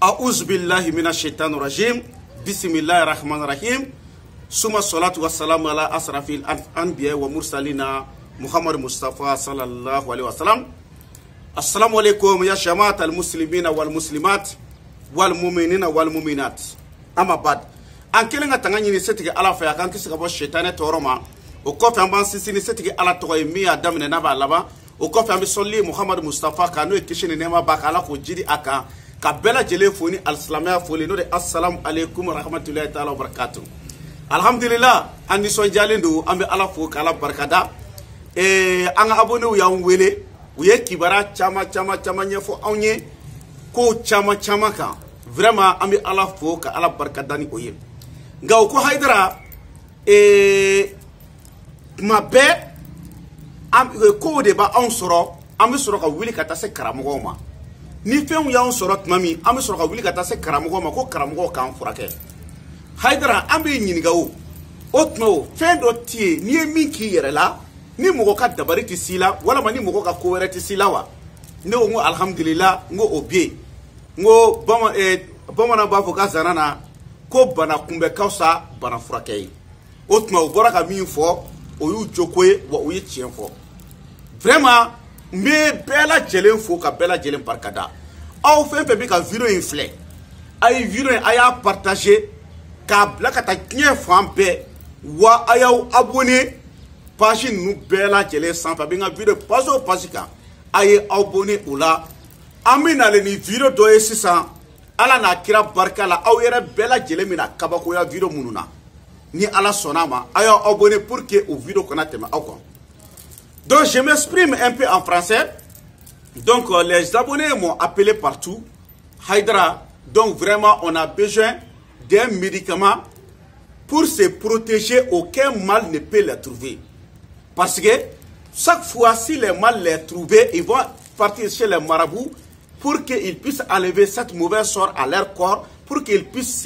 A'udhu billahi minash shaitanir rajim. Bismillahir rahmanir rahim. Suma salatu wassalamu ala asrafil anbiya wa mursalina Muhammad Mustafa sallallahu alaihi wasallam. Assalamu alaikum ya jama'at al-muslimina wal muslimat wal mu'minina wal mu'minat. Amma bad. An kelenga tangani ni setike ala fa kan kisi kabo shaitane toroma. O kofi amban sisi ni setike ala to mi adam ne naba laba. O kofi ambi solli Muhammad Mustafa kanu ekishini nema bakala ko jidi aka ka bela jele foni al-islamia foli no de assalamu alaikum wa rahmatullahi ta'ala wa barakatuh. Alhamdulillah andi so jalendo ambe ala fo kala barkada anga abone wu ya wele uye kibara chama nyefo awnye ko chama ka vraiment ambe ala fo ka ala barkada ni oye ngaw ko haydara mabe am ko de ba on soro ambe soro ka wili kata se karamogo ma ni fen ya on soro tmami ambe soro ka wili kata se karamogo ma ko karamogo kan furake haydara ambe nyinigawo otno fendo tie ni minki yere la ni mogo ka dabari ti sila wala mani mogo ka kowere ti sila wa ne ngo alhamdulillah ngo obie ngo bama na ba fo ka zanana ko bana kumbe kausa bana furakei otno bora ka min fo o yu jokwe wa o yi chien fo vraiment me bela jelen fo ka bela jelen parkada aw fe bi ka video inflé ay video aya partager ka blaka ta kien fampe wa ayaw abonné page nous bela jele sans fa binga video paso pasika aye abonné ola amina le ni video do esisa ala na kira barka la aw yere bela jele mina kabako ya video mununa ni ala sonama ayo abonné pour que au video connate ma akon. Donc je m'exprime un peu en français. Donc les abonnés m'ont appelé partout Haydara, donc vraiment on a besoin d'un médicament pour se protéger, aucun mal ne peut les trouver. Parce que chaque fois, si les mal les trouvent, ils vont partir chez les marabouts pour qu'ils puissent enlever cette mauvaise sort à leur corps, pour qu'ils puissent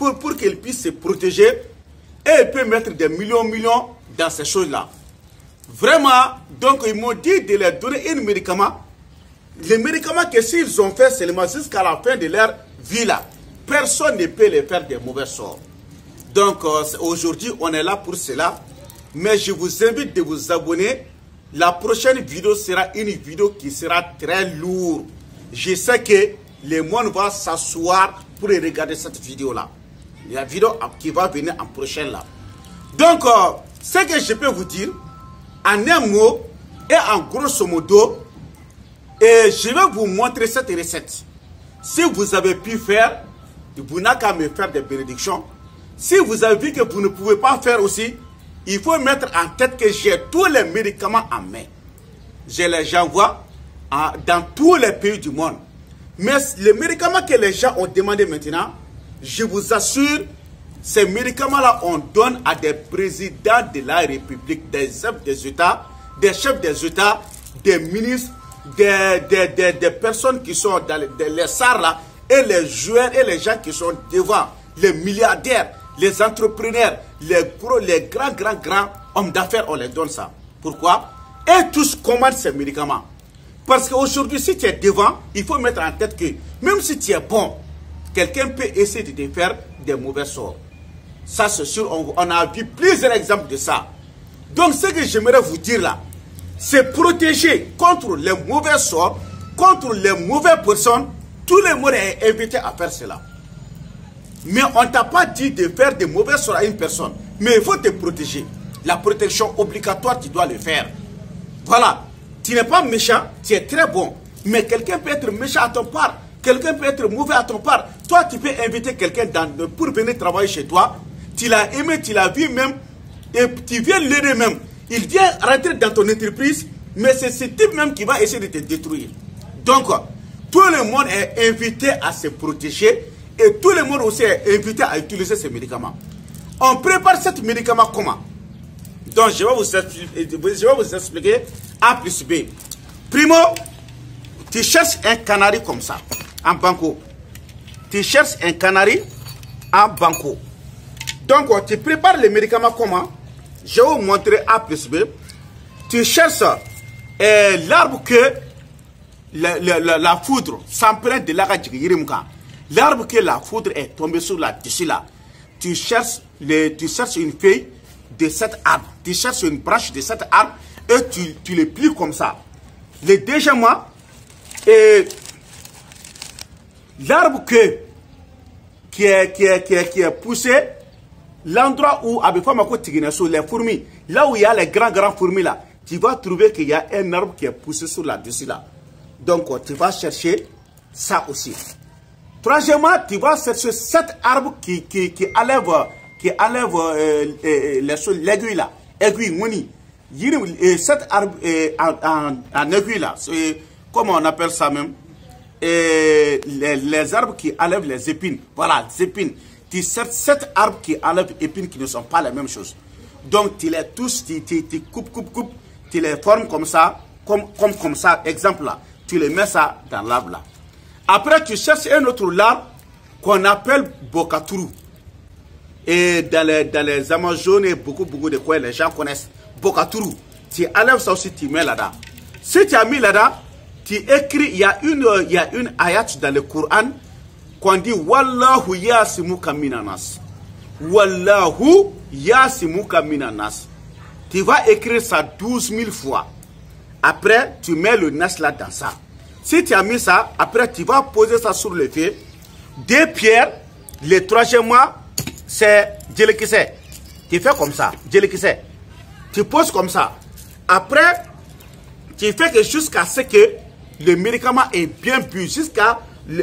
se protéger. Et ils peuvent mettre des millions dans ces choses-là. Vraiment, donc ils m'ont dit de leur donner un médicament. Les médicaments que s'ils ont fait seulement jusqu'à la fin de leur vie là, personne ne peut les faire des mauvais sorts. Donc aujourd'hui on est là pour cela. Mais je vous invite de vous abonner. La prochaine vidéo sera une vidéo qui sera très lourde. Je sais que le monde va s'asseoir pour regarder cette vidéo là. La vidéo qui va venir en prochaine là. Donc ce que je peux vous dire en un mot et en grosso modo, et je vais vous montrer cette recette. Si vous avez pu faire, vous n'avez qu'à me faire des bénédictions. Si vous avez vu que vous ne pouvez pas faire aussi, il faut mettre en tête que j'ai tous les médicaments en main. Je les envoie dans tous les pays du monde. Mais les médicaments que les gens ont demandé maintenant, je vous assure, ces médicaments-là, on donne à des présidents de la République, des chefs des États, des ministres, des personnes qui sont dans les SAR là, et les joueurs et les gens qui sont devant, les milliardaires, les entrepreneurs, les grands hommes d'affaires, on les donne ça. Pourquoi? Et tous commandent ces médicaments. Parce qu'aujourd'hui, si tu es devant, il faut mettre en tête que même si tu es bon, quelqu'un peut essayer de te faire des mauvais sorts. Ça, c'est sûr, on a vu plusieurs exemples de ça. Donc, ce que j'aimerais vous dire là, c'est protéger contre les mauvais sorts, contre les mauvaises personnes. Tout le monde est invité à faire cela. Mais on ne t'a pas dit de faire des mauvais sorts à une personne. Mais il faut te protéger. La protection obligatoire, tu dois le faire. Voilà. Tu n'es pas méchant, tu es très bon. Mais quelqu'un peut être méchant à ton part. Quelqu'un peut être mauvais à ton part. Toi, tu peux inviter quelqu'un pour venir travailler chez toi. Tu l'as aimé, tu l'as vu même. Et tu viens l'aider même. Il vient rentrer dans ton entreprise. Mais c'est ce type même qui va essayer de te détruire. Donc, tout le monde est invité à se protéger. Et tout le monde aussi est invité à utiliser ces médicaments. On prépare ces médicaments comment? Donc, je vais vous expliquer A plus B. Primo, tu cherches un canari comme ça, en banco. Tu cherches un canari en banco. Donc, tu prépares les médicaments comment? Je vais vous montrer A plus B. Tu cherches l'arbre que la foudre s'emprunte de la L'arbre que la foudre est tombée sur là-dessus là, tu cherches une feuille de cet arbre, tu cherches une branche de cet arbre et tu le plies comme ça. Le deuxième mois, l'arbre qui est poussé, l'endroit où, les fourmis, là où il y a les grands fourmis là, tu vas trouver qu'il y a un arbre qui est poussé sur là-dessus là. Donc, tu vas chercher ça aussi. Troisièmement, tu vas chercher cet arbre qui enlève l'aiguille là. Aiguille, moni. Cet arbre en aiguille là, comment on appelle ça même? Les arbres qui enlèvent les épines. Voilà, les épines. Tu cherches cet arbre qui enlève les épines qui ne sont pas la même chose. Donc, tu les tous, tu coupes, tu les formes comme ça, comme ça, exemple là. Tu les mets ça dans l'arbre là. Après, tu cherches un autre arbre qu'on appelle Bokaturu. Et dans les Amazones et beaucoup de quoi les gens connaissent. Bokaturu. Tu enlèves ça aussi, tu mets là-dedans. Si tu as mis là-dedans, tu écris, il y a une ayat dans le Coran qu'on dit Wallahu yasimuka minanas. Wallahu yasimuka minanas. Tu vas écrire ça 12 000 fois. Après, tu mets le nas là dans ça. Si tu as mis ça, après tu vas poser ça sur le feu. 2 pierres, le troisième mois, c'est djelekise. Tu fais comme ça, djelekise. Tu poses comme ça. Après, tu fais que jusqu'à ce que le médicament est bien bu, jusqu'à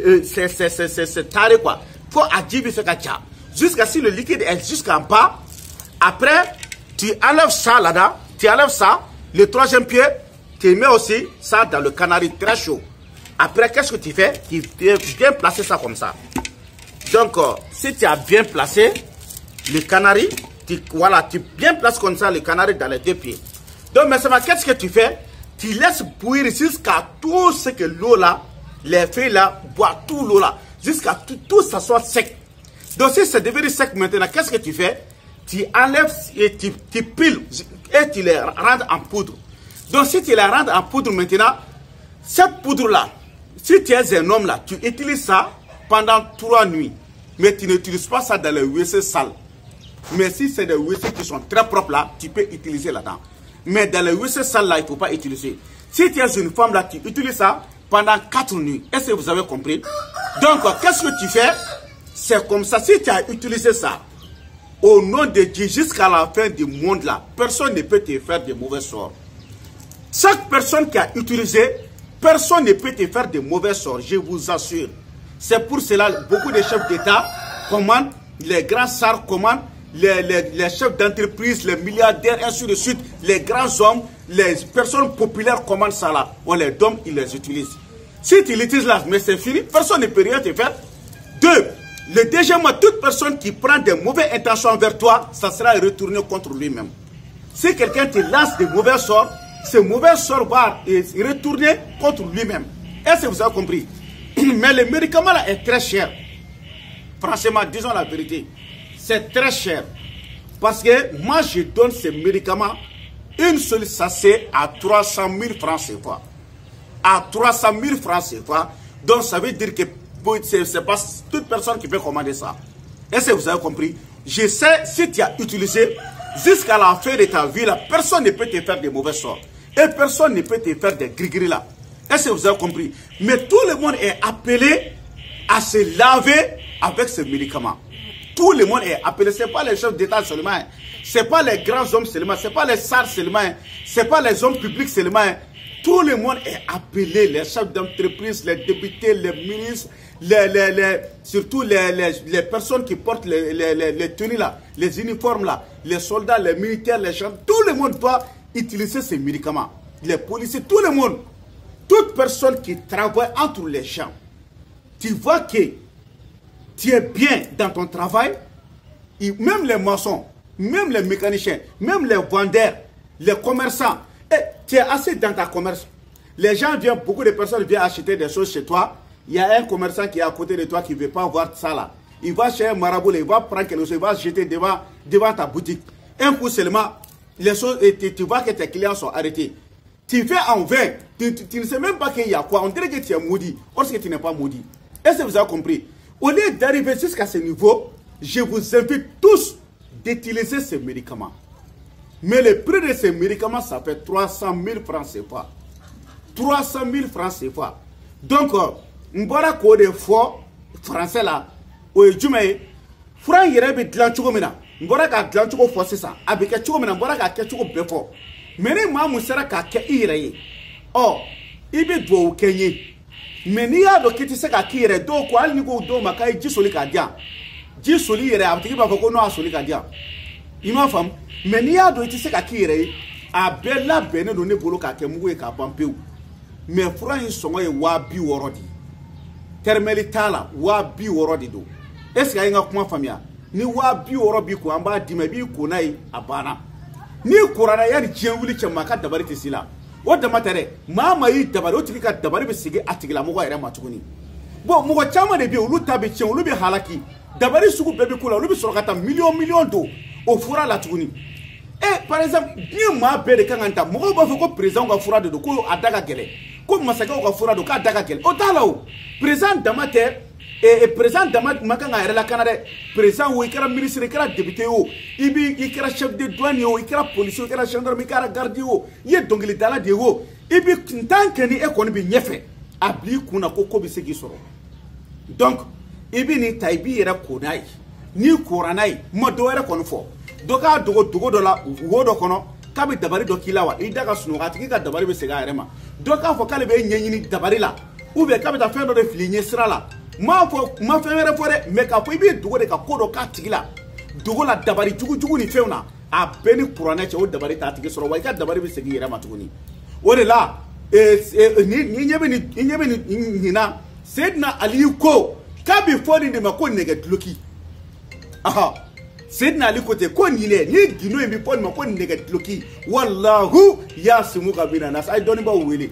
c'est taré quoi. Faut adjiber ce kacha. Jusqu'à si le liquide est jusqu'en bas. Après, tu enlèves ça là-dedans, tu enlèves ça, le troisième pied, tu mets aussi ça dans le canari très chaud. Après, qu'est-ce que tu fais? Tu viens placer ça comme ça. Donc, si tu as bien placé le canari, voilà, tu bien places comme ça le canari dans les 2 pieds. Donc, maintenant, qu'est-ce que tu fais? Tu laisses bouillir jusqu'à tout ce que l'eau là, les feuilles là, boit tout l'eau là, jusqu'à tout ça soit sec. Donc, si c'est devenu sec maintenant, qu'est-ce que tu fais? Tu enlèves et tu piles et tu les rends en poudre. Donc, si tu les rends en poudre maintenant, cette poudre là, si tu es un homme là, tu utilises ça pendant 3 nuits. Mais tu n'utilises pas ça dans les WC sales. Mais si c'est des WC qui sont très propres là, tu peux utiliser là-dedans. Mais dans les WC sales là, il ne faut pas utiliser. Si tu es une femme là, tu utilises ça pendant 4 nuits. Est-ce que vous avez compris? Donc, qu'est-ce que tu fais? C'est comme ça. Si tu as utilisé ça, au nom de Dieu, jusqu'à la fin du monde là, personne ne peut te faire de mauvais sorts. Chaque personne qui a utilisé, personne ne peut te faire de mauvais sorts, je vous assure. C'est pour cela que beaucoup de chefs d'État commandent, les grands sars commandent, les chefs d'entreprise, les milliardaires, ainsi de suite, les grands hommes, les personnes populaires commandent ça là. On les donne, ils les utilisent. Si tu l'utilises là, mais c'est fini, personne ne peut rien te faire. 2. Le deuxième mois, toute personne qui prend des mauvaises intentions envers toi, ça sera retourné contre lui-même. Si quelqu'un te lance des mauvais sorts, ce mauvais sort va retourner contre lui-même. Est-ce que vous avez compris? Mais le médicament là est très cher. Franchement, disons la vérité. C'est très cher. Parce que moi, je donne ces médicaments, une seule sachet à 300 000 francs CFA. À 300 000 francs CFA. Donc, ça veut dire que c'est pas toute personne qui peut commander ça. Est-ce que vous avez compris? Je sais, si tu as utilisé, jusqu'à la fin de ta vie, là, personne ne peut te faire de mauvais sorts. Et personne ne peut te faire des gris-gris là. Est-ce que vous avez compris? Mais tout le monde est appelé à se laver avec ce médicament. Tout le monde est appelé. Ce n'est pas les chefs d'État seulement. Ce n'est pas les grands hommes seulement. Ce n'est pas les SAR seulement. Ce n'est pas les hommes publics seulement. Tout le monde est appelé. Les chefs d'entreprise, les députés, les ministres, surtout les personnes qui portent les tenues là, les uniformes là, les soldats, les militaires, les gens. Tout le monde doit utiliser ces médicaments. Les policiers, tout le monde. Toute personne qui travaille entre les champs, tu vois que tu es bien dans ton travail, et même les maçons, même les mécaniciens, même les vendeurs, les commerçants, et tu es assez dans ta commerce. Les gens viennent, beaucoup de personnes viennent acheter des choses chez toi. Il y a un commerçant qui est à côté de toi qui ne veut pas voir ça là. Il va chez un marabout, il va prendre quelque chose, il va jeter devant ta boutique. Un coup seulement, les choses, et tu vois que tes clients sont arrêtés. Tu fais en vain, tu ne sais même pas qu'il y a quoi. On dirait que tu es maudit, or que tu n'es pas maudit. Est-ce que vous avez compris? Au lieu d'arriver jusqu'à ce niveau, je vous invite tous d'utiliser ces médicaments. Mais le prix de ces médicaments, ça fait 300 000 francs CFA. 300 000 francs CFA. Donc, m'bora ko de fo français là, o jume franc yere be dlan chugo mina. M'bora ka dlan chugo fo c'est ça. Abike chugo mina m'bora ka ke chugo befo. Mene ma musara ka ke ire. Oh, ibe do kenye. Meni ya do kiti se ka kire do ko al ni go do makai jisoli ka dia. Jisoli yere abtiki ba ko no asoli ka dia. Ima fam, meni ya do iti se ka kire a bella bene do ne bolo ka ke mugo e ka pampeu. Mais fura yin songo ye wa bi worodi. Termeli tala wa bi worodi do. Est-ce que nga kuma famia ni wa bi worobi ko amba dima bi ko nai abana. Ni kurana ya ni jenwuli che maka dabari tisila. O da matere mama yi dabari o tiki ka dabari be sige atigila mo ere matuguni. Bo mo chama de bi olu tabe chen olu bi halaki. Dabari sugu bebe kula olu bi sorokata million do o fura la tuguni. Par exemple, ni ma be de kanganta mo ba fo ko président ga fura de do ko adaga gele. Ko masaka ka fura do ka daga gel o talo président damater et président damat makanga era la canada président wo ikara ministre ikara député o ibi ikara chef de douane o ikara police o ikara gendarme ikara garde o ye dongili dala de o ibi tanke ni ekoni bi nyefe abli kuna ko bi segi soro donc ibi ni taibi era konai ni koranai mo do era kono fo doka dogo do la wo do kono kabi dabari do kilawa i daga sunuga tigi ka dabari be sega erema do ka fo kale be nyenyini dabari la ou be kabi ta fendo de flinye sira la ma fere fore me ka fo ibi dugo de ka kodo ka tigi la dugo la dabari jugu ni feuna a beni kurane che o dabari ta tigi soro wa ka dabari be segi erema tuguni o de la ni nyebe ni na sedna ali ko kabi fodi de mako nege tloki aha Sedna ali kote ko nile ni gino embi pon ma ko nege tloki wallahu yasimuka bina nas ay doni ba wele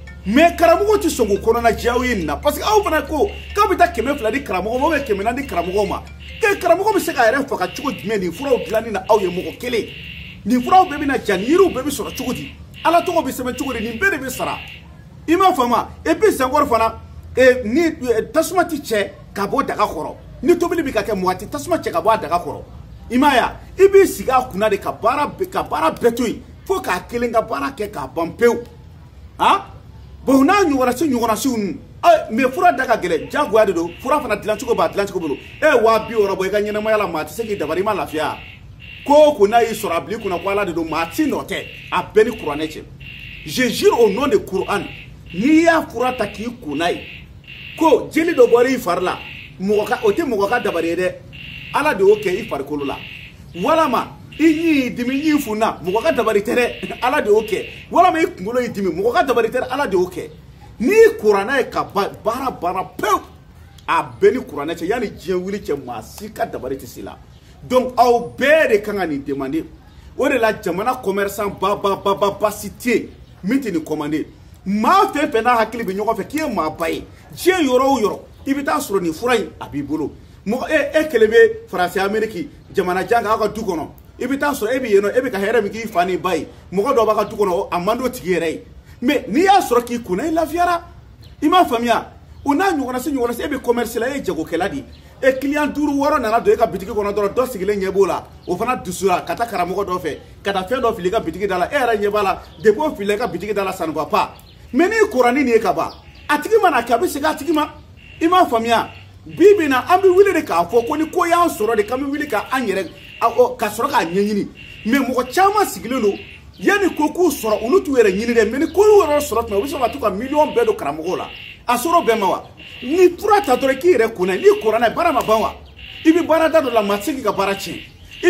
me karamugo ti songo kono na jawi na parce que aw fana ko ka bita keme fladi karamugo mo be keme na di karamugo ma ke karamugo be se ka ere faka chugo dime ni furaw dilani na aw ye mo ko kele ni furaw be bina janiru be be soro chugo di ala to ko be sebe chugo ni bere be sara ima fama e be sangor fana ni tasuma ti che ka bo daga khoro ni tobili bi ka ke moati tasuma che ka bo daga khoro imaya ibi siga kuna de kabara betui fo ka kelenga bara ke ka bampeu ha bo na nyugora si me fura daga gele jagwa de do fura fana dilanchugo bolo wa bi oro boy ga nyina mo yala mati segi dabari ma lafia ko kuna yi sorabli kuna kwala de do mati note a beni quraneche je jure au nom de Coran ni ya fura taki kunai ko jeli do bori farla mo ka ote mo ka dabari de ala de oke ifarikolo la walama inyi dimi yifuna mo ka dabari tere ala de oke walama ikungulo idimi mo ka dabari tere ala de oke ni Qur'ana e ka bara peu a beni Qur'ana che yani jewuli che masika dabari tisila donc au bere kanga ni demander o de la jamana commerçant ba cité mitini commander ma fe pena hakili bi nyoko fe ki ma baye je yoro ibita soro ni furai abibolo mo kelebe France Amerique jamana janga aka du kono ibita so ebi yeno ebi ka here mi ki fani bay mo ko do baka du kono amando tigere mais ni ya soro ki kuna la fiara ima famia una nyugona se ebi commerce la e jago keladi e client duru woro na do e ka bitiki kono do sigile nyebola o fana dusura kata karamo do fe kata fe do fili ka bitiki dala era nyebala depo fili ka bitiki dala ça ne va pas mais ni Qur'ani ni e ka ba atiki mana ka bi siga atiki ma ima famia bibi na ambi wili de ka fo ko ni ko ya soro de kam wili ka anyere ka soro ka nyanyini me mo ko chama sigilelo yani ko ku soro ulutu were nyini de me ni ko woro soro na wi so ba to ka million bedo karamogola asoro be mawa ni purata to ki re kuna ni Qur'ana bara mabawa ibi bara da do la matsiki ka bara chi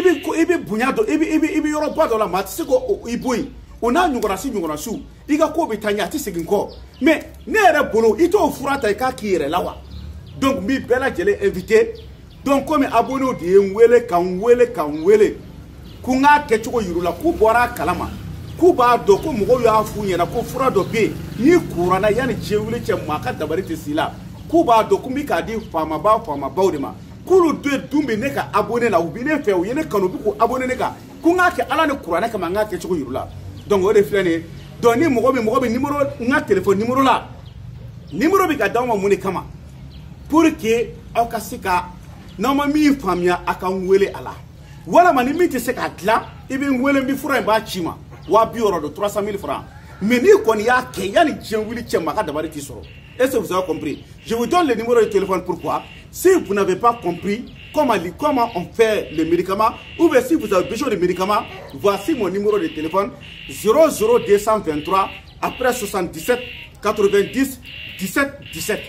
ibi bunyado ibi yoro ba do la matsiki ko ibui ona nyugora su iga ko bitanya ti sigin ko me ne re bolo ito furata ka ki re lawa. Donc mi bela jele invité donc comme abonné de nwele kan wele kunga kechuko yurula ku bora kalama ku ba do ko mugo ya fu nyena ko fura do be ni Qur'ana yani jewule che maka dabari tisila ku ba do ku mi ka di fama ba de ma kulu de dumbe ne ka abonné na ubine fe o yene kanu bi ku abonné ne ka kunga ke ala ne Qur'ana ka manga kechuko yurula donc o de flene do ni mugo bi numéro nga téléphone numéro bi ka dawo muni kama pour que aw ka se ka n'aw ma min faamuya a ka n wele a la walama ni min tɛ se k'a dilan i bɛ n wele n bɛ fura in b'a ci ma 200 don 300 000 francs mais n'i kɔni y'a kɛ yanni diɲɛ wuli cɛ ma a ka dabali t'i sɔrɔ. Est-ce que vous avez compris? Je vous donne le numéro de téléphone. Pourquoi? Si vous n'avez pas compris comment on fait les médicaments, ou bien si vous avez besoin de médicaments, voici mon numéro de téléphone 00223 après 77 90 17 17.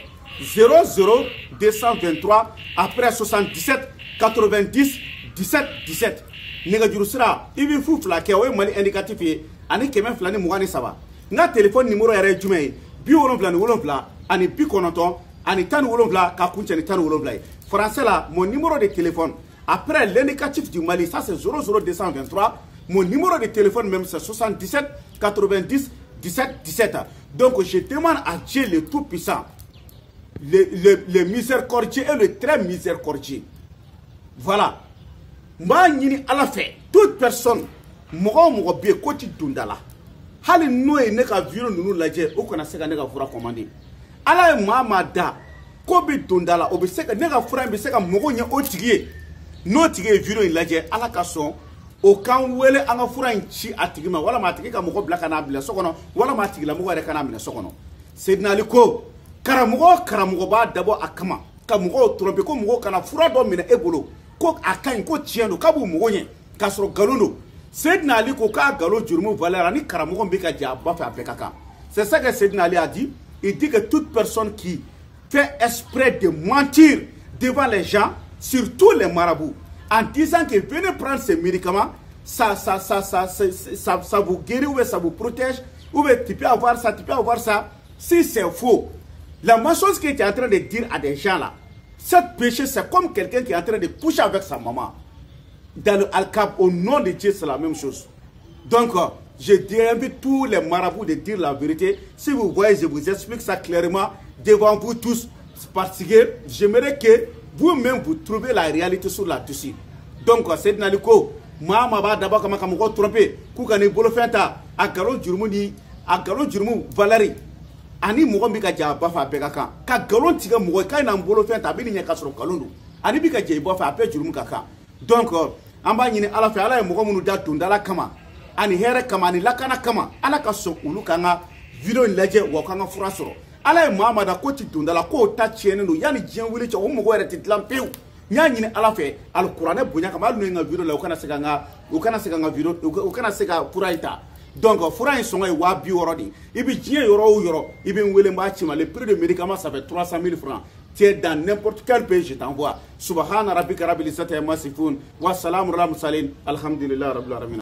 00223 après 77 90 17 17. Négajuru sira i bɛ fu fila kɛ o ye Mali indicatif ye ani 223 n ka téléphone numéro yɛrɛ ye jumɛn ye 77 ani 90 ani 17 ka kuncɛ ni 17 ye. Français là, mon numéro de téléphone après l'indicatif du Mali, ça c'est 00223. Mon numéro de téléphone même c'est 77 90 17 17. Donc je demande à Dieu le Tout-Puissant, le miséricordieux et le très miséricordieux. Voilà. M'a ñini ala fait toute personne mogo be ko ti dundala hali noye ne ka viro nunu lajɛ o kana se ka ne ka fura commander ala ye maa da ko be dundala o be se ka ne ka fura be se ka mogo ɲɛ o tigi ye n'o tigi ye viro in lajɛ ala ka sɔn o kan wele an ka fura in ci a tigi ma wala ma tigi ka mogo bila kana bila so kɔnɔ wala ma tigi la mogo yɛrɛ kana minɛ so kɔnɔ. Seydina Ali ko karamɔgɔ b'a dabɔ a kama ka mogo tromper ko mogo kana fura dɔ minɛ e bolo ko a kaɲi ko tiɲɛ don k'a b'u mogo ɲɛ k'a sɔrɔ nkalon don. Seydina Ali ko k'a nkalon jurumu valeur ni karamɔgɔ bɛ ka jɛ a ba fɛ a bɛɛ ka kan. C'est ça que Seydina Ali a dit. Il dit que toute personne qui fait exprès de mentir devant les gens, surtout les marabouts, en disant que venez prendre ces médicaments, ça vous guérit ou ça vous protège, ou tu peux avoir ça, si c'est faux. La même chose qu'il est en train de dire à des gens là, cette péché c'est comme quelqu'un qui est en train de coucher avec sa maman. Dans le Al-Kab, au nom de Dieu, c'est la même chose. Donc, je invite tous les marabouts de dire la vérité. Si vous voyez, je vous explique ça clairement devant vous tous. Parce que j'aimerais que vous-même vous trouviez la réalité sur la dessus. Donc, c'est Naliko, Mama va d'abord comme on tromper, Koukani Bolofenta, à Galon Jurmouni, à Galon Jurmou Valérie. Ani Mourambika Bafa Begaka, Ka Galon Tiga Mouka n'a Bolofenta, Bini Kasro Kalundu, Ani Bika Bafa appelle Jurmukaka. Donc, amba ñini ala fe ala ye mogo munu da dundala kama ani here kama ani lakana kama ala ka sɔn olu kan ka video in lajɛ wa kan ka fura sɔrɔ ala ye maa da ko ti dundala ko ta tiɲɛnen don yani diɲɛ wuli cɛ o mɔgɔ yɛrɛ tɛ dilan pewu n y'a ɲini ala fɛ alikuranɛ bonya kama hali n'o ye n ka video la u kana se ka fura in ta. Donc fura in sɔngɔ ye 260 de i bɛ diɲɛ yɔrɔ o yɔrɔ i bɛ n wele n b'a ci ma le prix de médicament ça fait 300 000 francs. Tu es dans n'importe quel pays, je t'envoie. Subhana rabbika rabbil izzati amma yasifun wa salamun alal mursalin. Alhamdulillah rabbil alamin.